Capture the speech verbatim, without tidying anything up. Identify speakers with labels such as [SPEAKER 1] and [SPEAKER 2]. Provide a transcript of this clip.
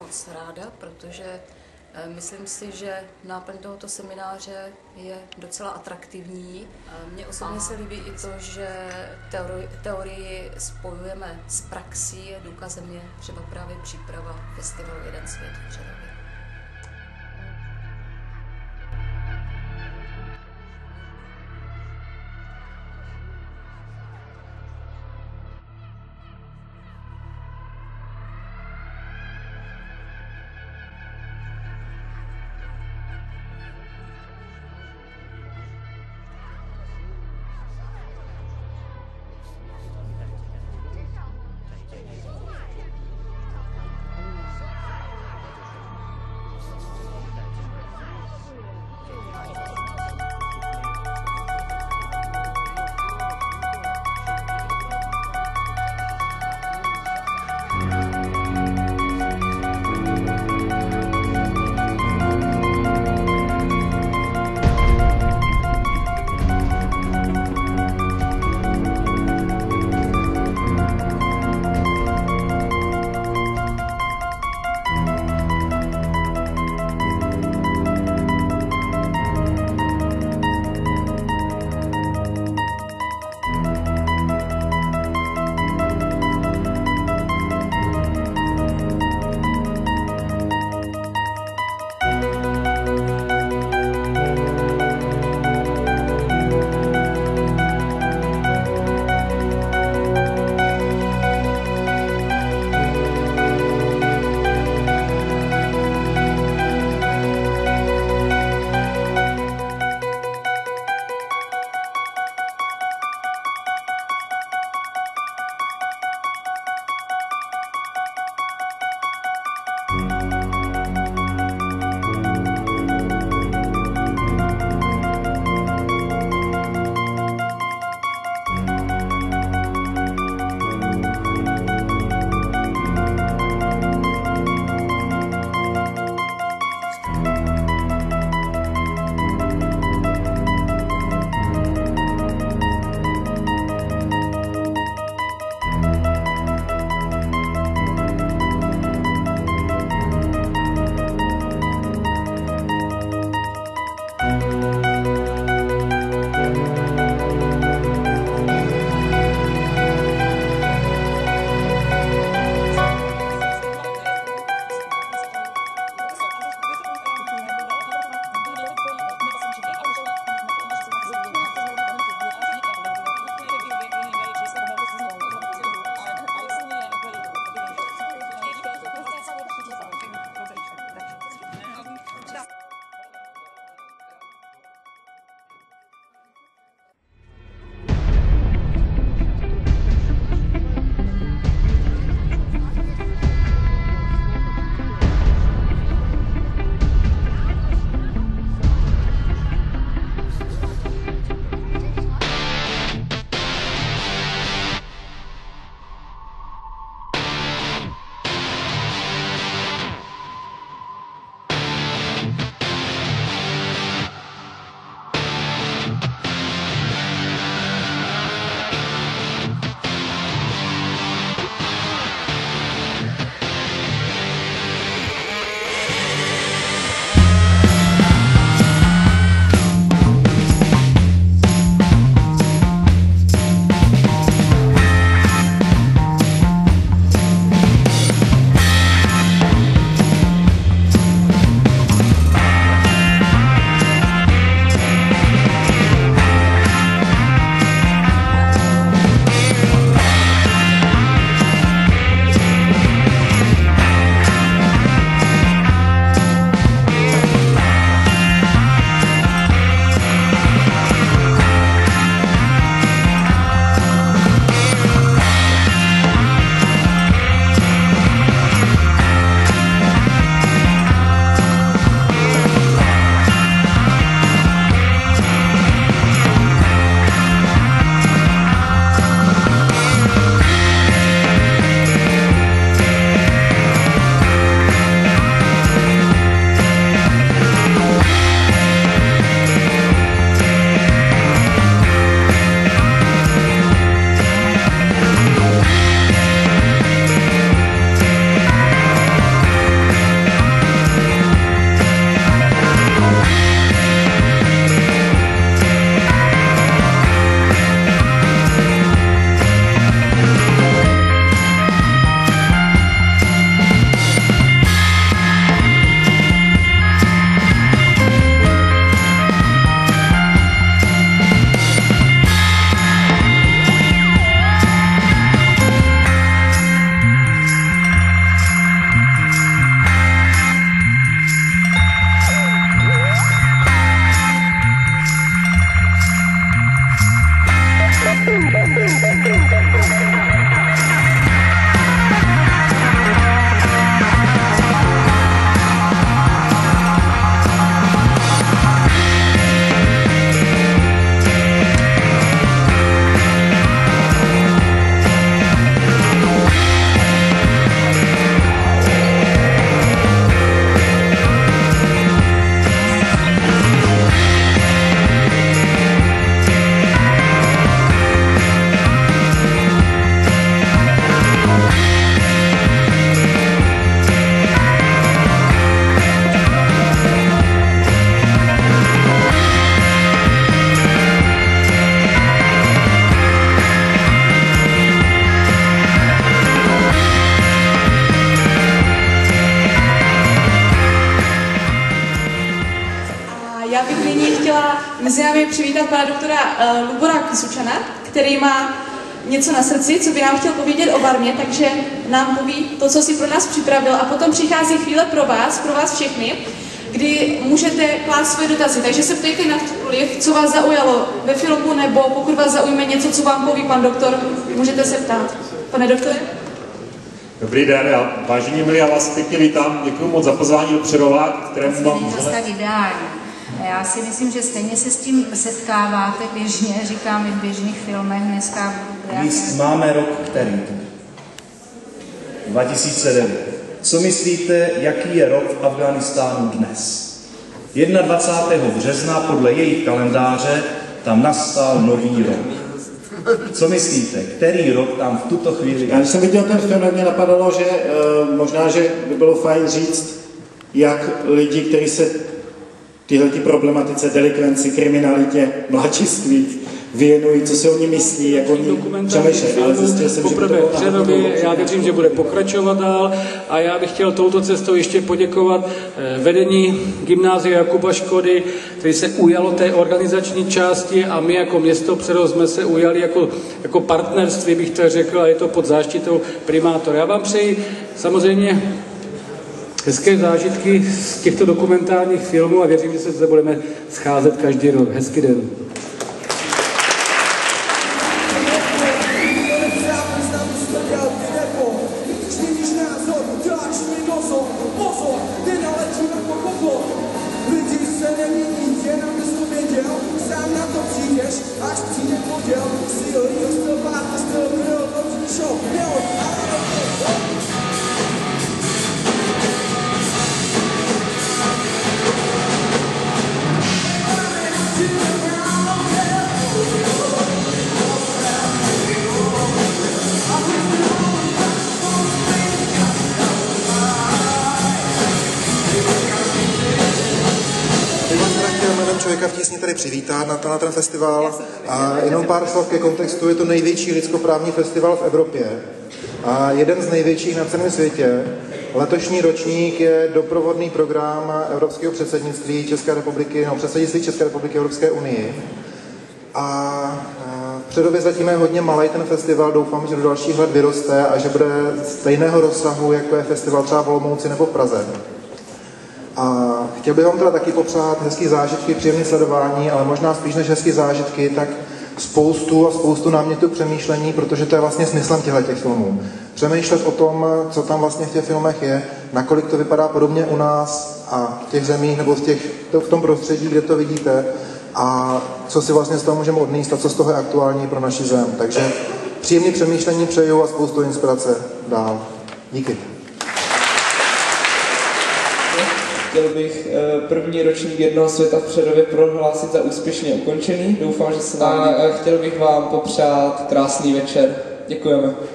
[SPEAKER 1] moc ráda, protože myslím si, že náplň tohoto semináře je docela atraktivní. Mně osobně se líbí i to, že teorii, teorii spojujeme s praxí. Důkazem je třeba právě příprava festivalu Jeden svět v Přerově.
[SPEAKER 2] já bych nyní chtěla mezi námi přivítat pana doktora uh, Lubora Kysučana, který má něco na srdci, co by nám chtěl povědět o barmě, takže nám poví to, co si pro nás připravil, a potom přichází chvíle pro vás, pro vás všechny, kdy můžete klást svoje dotazy. Takže se ptejte na cokoliv, co vás zaujalo ve filmu, nebo pokud vás zaujme něco, co vám poví pan doktor, můžete se ptát. Pane doktore?
[SPEAKER 3] Dobrý den, já, vážení milí, já vás pěkně vítám. Děkuji moc za pozvání do Přerova, kterému mám...
[SPEAKER 4] Není to tak ideální. Já si myslím, že stejně se s tím setkáváte běžně, říkám i v běžných filmech dneska.
[SPEAKER 5] Když máme rok který? dva tisíce devět. Co myslíte, jaký je rok v Afghánistánu dnes? dvacátého prvního března podle jejich kalendáře tam nastal nový rok. Co myslíte, který rok tam v tuto chvíli je?
[SPEAKER 6] Já když jsem viděl ten film, tak mě napadalo, že uh, možná, že by bylo fajn říct, jak lidi, kteří se tyhle ty problematice, delikvenci, kriminalitě, mladiství věnují, co si oni myslí, jak oni přemýšlejí, ale zjistil jsem,
[SPEAKER 7] poprvé v Přerově, já věřím, že bude pokračovat dál, a já bych chtěl touto cestou ještě poděkovat vedení gymnázia Jakuba Škody, který se ujalo té organizační části, a my jako město Přerov jsme se ujali jako, jako partnerství, bych to řekl, a je to pod záštitou primátora. Já vám přeji samozřejmě hezké zážitky z těchto dokumentárních filmů a věřím, že se zde budeme scházet každý rok. Hezký den.
[SPEAKER 8] Člověka v tísni tady přivítat na, na ten festival. A jenom pár slov ke kontextu, je to největší lidskoprávní festival v Evropě a jeden z největších na celém světě. Letošní ročník je doprovodný program Evropského předsednictví České republiky, no předsednictví České republiky Evropské unii. A v Přerově zatím je hodně malý ten festival, doufám, že do dalších let vyroste a že bude stejného rozsahu, jako je festival třeba v Olomouci nebo v Praze. A chtěl bych vám teda taky popřát hezký zážitky, příjemné sledování, ale možná spíš než hezký zážitky, tak spoustu a spoustu námětů k přemýšlení, protože to je vlastně smyslem těchto filmů. Přemýšlet o tom, co tam vlastně v těch filmech je, nakolik to vypadá podobně u nás a v těch zemích nebo v, těch, v tom prostředí, kde to vidíte, a co si vlastně z toho můžeme odníst a co z toho je aktuální pro naši zem. Takže příjemné přemýšlení přeju a spoustu inspirace dál. Díky.
[SPEAKER 9] Chtěl bych první ročník Jednoho světa v Přerově prohlásit za úspěšně ukončený. Doufám, že se nám... A chtěl bych vám popřát krásný večer. Děkujeme.